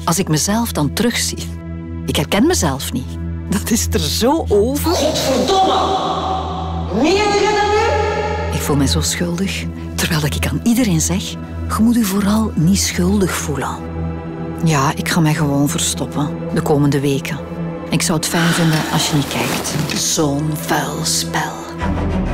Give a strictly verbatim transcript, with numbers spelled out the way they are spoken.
Als ik mezelf dan terugzie, ik herken mezelf niet. Dat is er zo over. Godverdomme! Meen je dat nu? Ik voel mij zo schuldig, terwijl ik aan iedereen zeg, je moet je vooral niet schuldig voelen. Ja, ik ga mij gewoon verstoppen de komende weken. Ik zou het fijn vinden als je niet kijkt. Zo'n vuil spel.